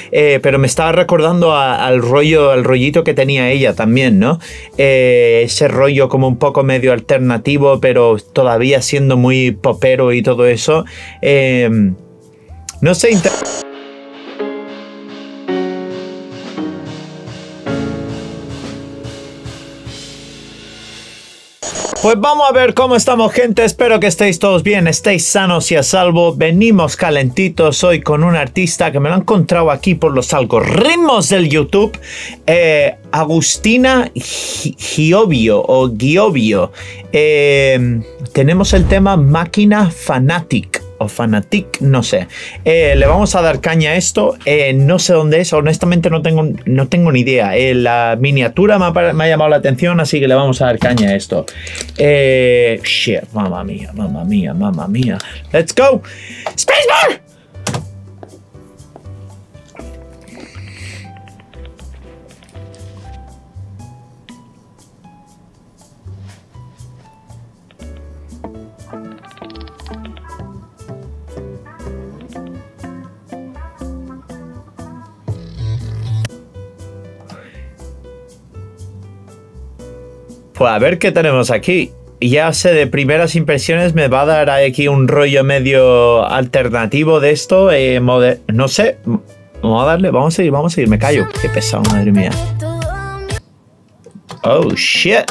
pero me estaba recordando al rollito que tenía ella también, ¿no? Ese rollo como un poco medio alternativo, pero todavía siendo muy popero y todo eso. No sé. Pues vamos a ver cómo estamos, gente. Espero que estéis todos bien, estéis sanos y a salvo. Venimos calentitos hoy con un artista que me lo he encontrado aquí por los algoritmos del YouTube. Agustina Giovio o Giovio. Tenemos el tema Máquina Fanatic o Fanatic, no sé. Le vamos a dar caña a esto. No sé dónde es, honestamente no tengo ni idea. La miniatura me ha llamado la atención, así que le vamos a dar caña a esto. Shit, mamma mía, mamma mía, mamma mía. Let's go. Spacebar. Pues a ver qué tenemos aquí. Ya sé, de primeras impresiones me va a dar aquí un rollo medio alternativo de esto. No sé. Vamos a darle, vamos a seguir. Me callo. Qué pesado, madre mía. Oh, shit.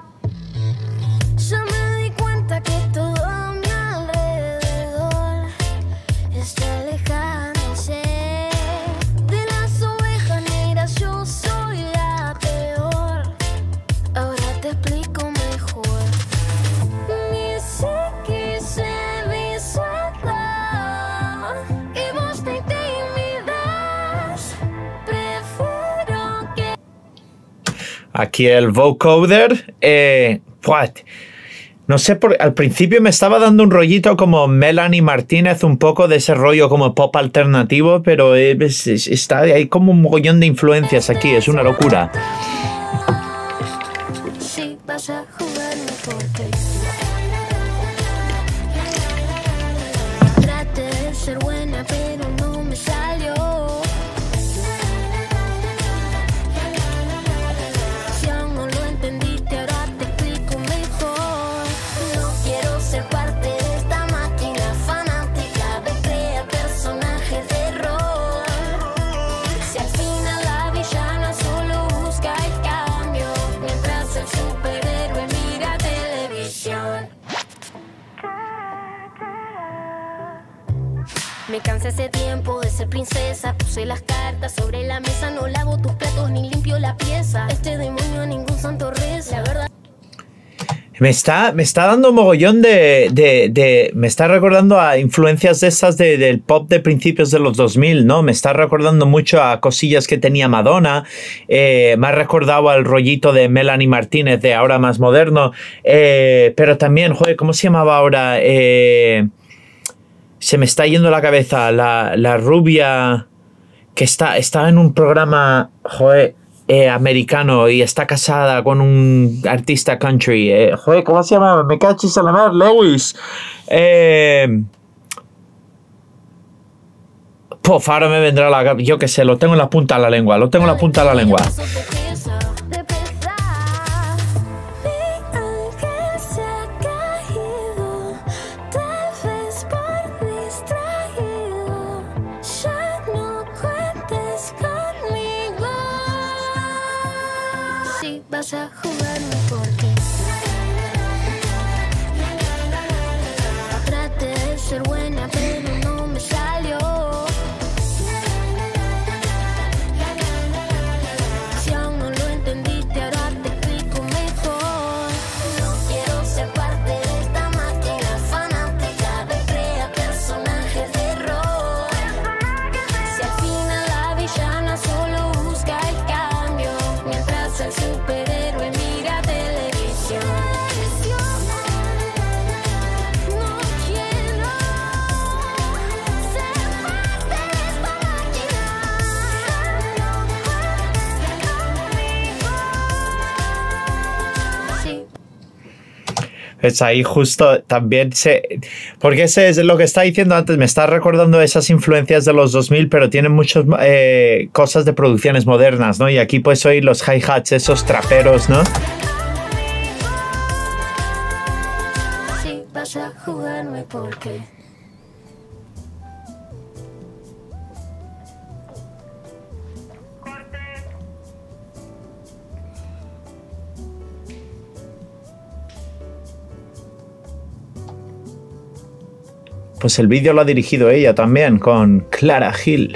Aquí el vocoder. No sé, al principio me estaba dando un rollito como Melanie Martínez, un poco de ese rollo como pop alternativo, pero hay como un mogollón de influencias aquí, es una locura. Sí, vas a jugar porque traté de ser buena, pero no me salió. Me cansé hace tiempo de ser princesa. Puse las cartas sobre la mesa. No lavo tus platos ni limpio la pieza. Este demonio a ningún santo reza. La verdad. Me está dando un mogollón me está recordando a influencias de esas del pop de principios de los 2000, ¿no? Me está recordando mucho a cosillas que tenía Madonna. Me ha recordado al rollito de Melanie Martínez de ahora más moderno. Pero también, joder, ¿cómo se llamaba ahora? Se me está yendo la cabeza. La rubia que estaba en un programa, joder, americano y está casada con un artista country. Joder, ¿cómo se llama? Me cachis a la mar, Lewis. Puff, ahora me vendrá la... Yo qué sé, lo tengo en la punta de la lengua. Vas a jugarme por ti. Traté de ser buena, pero no me salió. Si aún no lo entendiste, ahora te explico mejor. No quiero ser parte de esta máquina fanática de crear personajes de rol. Si al final la villana solo busca el cambio, mientras el superhéroe mira televisión. Es ahí justo también porque ese es lo que estaba diciendo antes, me está recordando esas influencias de los 2000, pero tienen muchas cosas de producciones modernas, ¿no? Y aquí pues oír los hi-hats, esos traperos, ¿no? Si vas a jugarme, ¿por qué? Pues el vídeo lo ha dirigido ella también, con Clara Hill.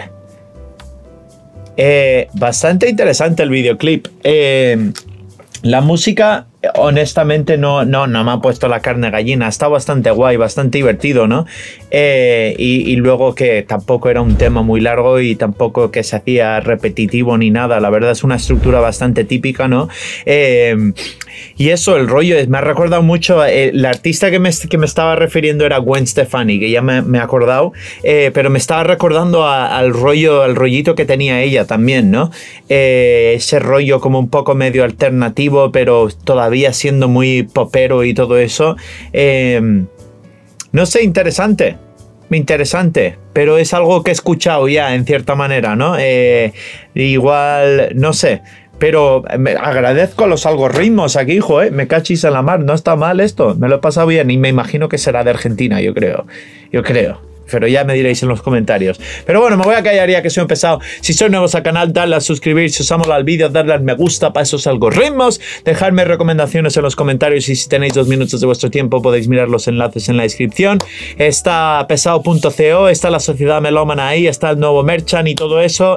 Bastante interesante el videoclip. La música, honestamente, no me ha puesto la carne gallina. Está bastante guay, bastante divertido, ¿no? Y luego que tampoco era un tema muy largo y tampoco que se hacía repetitivo ni nada. La verdad es una estructura bastante típica, ¿no? Y eso, el rollo, me ha recordado mucho. La artista que me estaba refiriendo era Gwen Stefani, que ya me he acordado, pero me estaba recordando al rollito que tenía ella también, ¿no? Ese rollo como un poco medio alternativo, pero todavía siendo muy popero y todo eso. No sé, interesante, pero es algo que he escuchado ya en cierta manera, ¿no? Igual, no sé. Pero agradezco los algoritmos aquí, hijo, me cachis en la mar. No está mal esto, me lo he pasado bien y me imagino que será de Argentina, yo creo. Pero ya me diréis en los comentarios. Pero bueno, me voy a callar ya que soy un pesado. Si sois nuevos al canal, dadle a suscribir. Si os ha molado el vídeo, dadle al me gusta para esos algoritmos. Dejadme recomendaciones en los comentarios. Y si tenéis 2 minutos de vuestro tiempo, podéis mirar los enlaces en la descripción. Está pesado.co, está la Sociedad Melómana ahí, está el nuevo merchant y todo eso.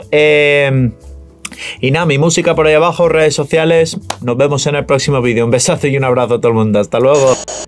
Y nada, mi música por ahí abajo, redes sociales. Nos vemos en el próximo vídeo. Un besazo y un abrazo a todo el mundo. Hasta luego.